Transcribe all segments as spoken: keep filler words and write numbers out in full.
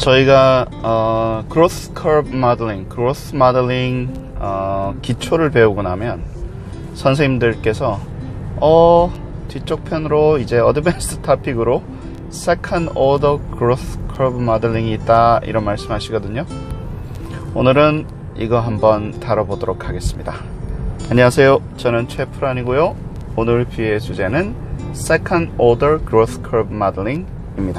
저희가 어, growth curve modeling, growth modeling 어, 기초를 배우고 나면 선생님들께서 어, 뒤쪽 편으로 이제 advanced topic으로 second order growth curve modeling이 있다 이런 말씀 하시거든요. 오늘은 이거 한번 다뤄보도록 하겠습니다. 안녕하세요, 저는 최프란이고요. 오늘 뷰의 주제는 second order growth curve modeling 입니다.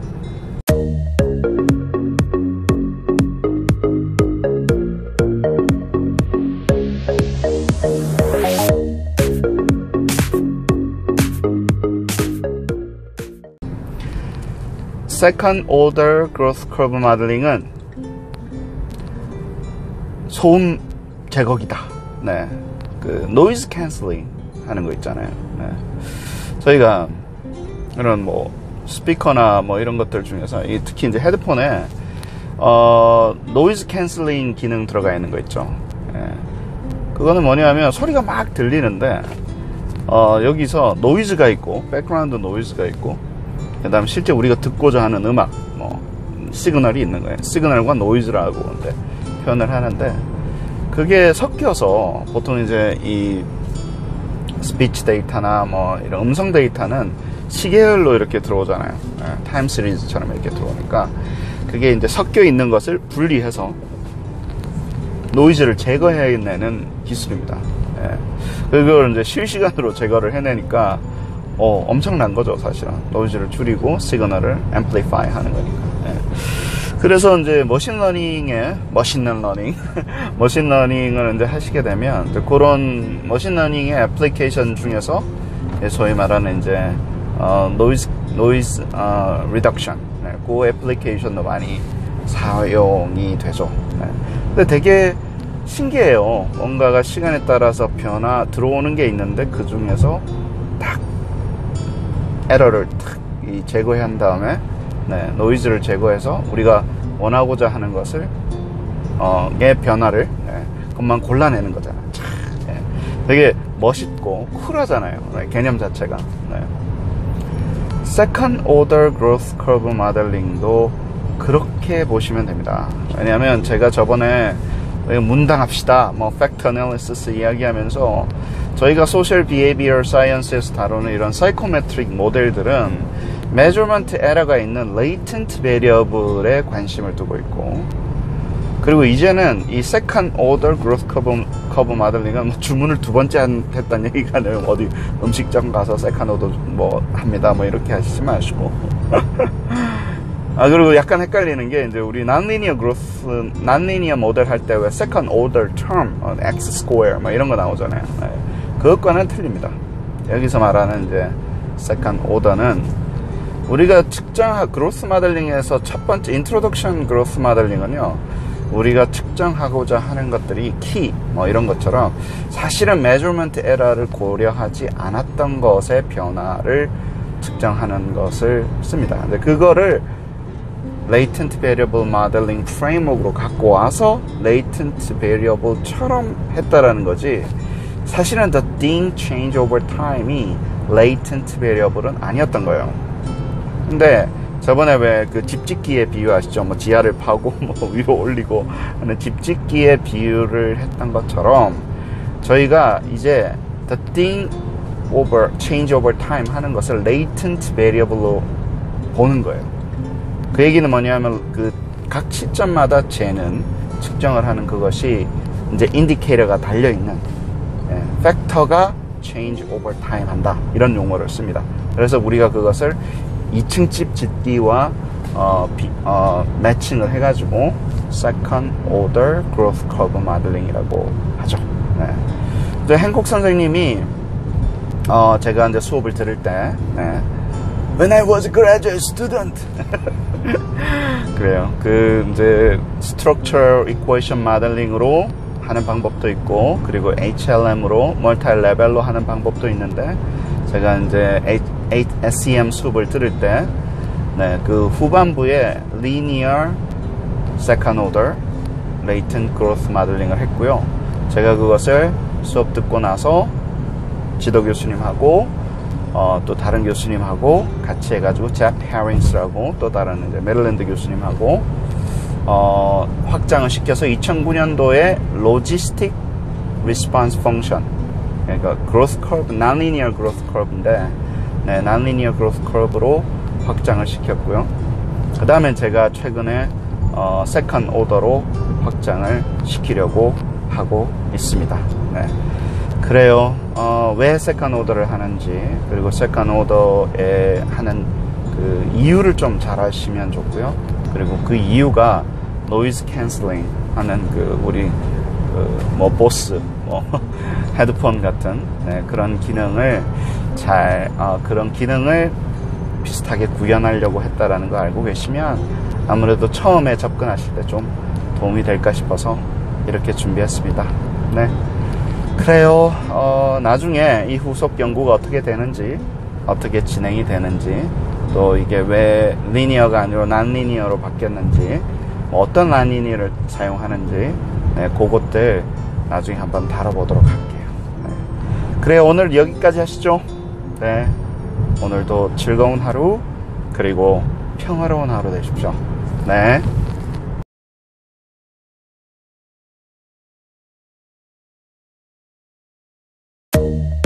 second order growth curve modeling은 소음 제거기다. 네, 그 noise cancelling 하는 거 있잖아요. 네. 저희가 이런 뭐 스피커나 뭐 이런 것들 중에서 특히 이제 헤드폰에 어, noise cancelling 기능 들어가 있는 거 있죠. 네. 그거는 뭐냐면 소리가 막 들리는데 어, 여기서 노이즈가 있고 백그라운드 노이즈가 있고 그 다음 실제 우리가 듣고자 하는 음악 뭐 시그널이 있는 거예요. 시그널과 노이즈라고 이제 표현을 하는데 그게 섞여서 보통 이제 이 스피치 데이터나 뭐 이런 음성 데이터는 시계열로 이렇게 들어오잖아요. 타임 시리즈처럼 이렇게 들어오니까 그게 이제 섞여 있는 것을 분리해서 노이즈를 제거해내는 기술입니다. 예. 그걸 이제 실시간으로 제거를 해내니까 어, 엄청난 거죠, 사실은. 노이즈를 줄이고 시그널을 앰플리파이 하는 거니까. 예. 그래서 이제 머신러닝에 머신러닝 머신러닝을 이제 하시게 되면 이제 그런 머신러닝의 애플리케이션 중에서 소위 말하는 이제 어, 노이즈 노이즈 어, 리덕션, 네, 그 애플리케이션도 많이 사용이 되죠. 네. 근데 되게 신기해요. 뭔가가 시간에 따라서 변화 들어오는 게 있는데 그 중에서 딱 에러를 탁 이 제거해 한 다음에 네, 노이즈를 제거해서 우리가 원하고자 하는 것을 어, 의 변화를 네, 그것만 골라내는 거잖아요. 네, 되게 멋있고 쿨하잖아요. 네, 개념 자체가. 네. Second Order Growth Curve Modeling도 그렇게 보시면 됩니다. 왜냐하면 제가 저번에 문당합시다, 뭐 팩트 애널리시스 이야기하면서 저희가 소셜 비헤이비어 사이언스에서 다루는 이런 사이코메트릭 모델들은 measurement error가 있는 latent variable에 관심을 두고 있고, 그리고 이제는 이 second order growth curve, curve modeling은 뭐 주문을 두 번째 한, 했다는 얘기가 아니라 어디 음식점 가서 second order 뭐 합니다 뭐 이렇게 하시지 마시고 아, 그리고 약간 헷갈리는 게 이제 우리 nonlinear growth, nonlinear 모델 할 때 왜 second order term, x square 뭐 이런 거 나오잖아요. 네. 그것과는 틀립니다. 여기서 말하는 이제 second order는 우리가 측정 그로스 모델링에서 첫 번째 인트로덕션 그로스 모델링은요, 우리가 측정하고자 하는 것들이 키 뭐 이런 것처럼 사실은 measurement error를 고려하지 않았던 것의 변화를 측정하는 것을 씁니다. 근데 그거를 latent variable modeling framework으로 갖고 와서 latent variable처럼 했다라는 거지, 사실은 the thing change over time이 latent variable은 아니었던 거예요. 근데 저번에 왜 그 집짓기에 비유하시죠? 뭐 지하를 파고 뭐 위로 올리고 하는 집짓기에 비유를 했던 것처럼 저희가 이제 the thing over change over time 하는 것을 latent variable로 보는 거예요. 그 얘기는 뭐냐면 그 각 시점마다 재는 측정을 하는 그것이 이제 인디케이터가 달려 있는 예, 팩터가 change over time 한다 이런 용어를 씁니다. 그래서 우리가 그것을 이 층 집 짓기와 어, 비, 어, 매칭을 해가지고 second order growth curve modeling이라고 하죠. 네. 행콕 선생님이 어, 제가 이제 수업을 들을 때 네. When I was a graduate student 그래요. 그 이제 structure equation modeling으로 하는 방법도 있고, 그리고 에이치 엘 엠으로 멀티 레벨로 하는 방법도 있는데, 제가 이제 에스 이 엠 수업을 들을 때, 네, 그 후반부에 linear second order latent growth modeling을 했고요. 제가 그것을 수업 듣고 나서 지도 교수님하고 어, 또 다른 교수님하고 같이 해가지고 잭 해린스라고 또 다른 이제 메릴랜드 교수님하고 어, 확장을 시켜서 이천구 년도에 로지스틱 리스폰스 펑션, 그러니까 growth curve, non-linear growth curve인데, 네, non-linear growth curve로 확장을 시켰고요. 그 다음에 제가 최근에 어, second order로 확장을 시키려고 하고 있습니다. 네. 그래요. 어, 왜 세컨 오더를 하는지, 그리고 세컨 오더에 하는 그 이유를 좀 잘 아시면 좋고요. 그리고 그 이유가 노이즈 캔슬링 하는 그 우리 그 뭐 보스, 뭐 헤드폰 같은 네, 그런 기능을 잘 어, 그런 기능을 비슷하게 구현하려고 했다라는 거 알고 계시면 아무래도 처음에 접근하실 때 좀 도움이 될까 싶어서 이렇게 준비했습니다. 네. 그래요. 어, 나중에 이 후속 연구가 어떻게 되는지, 어떻게 진행이 되는지, 또 이게 왜 리니어가 아니라 난리니어로 바뀌었는지, 뭐 어떤 난리니어를 사용하는지, 네, 그것들 나중에 한번 다뤄보도록 할게요. 네. 그래요. 오늘 여기까지 하시죠. 네. 오늘도 즐거운 하루, 그리고 평화로운 하루 되십시오. 네. you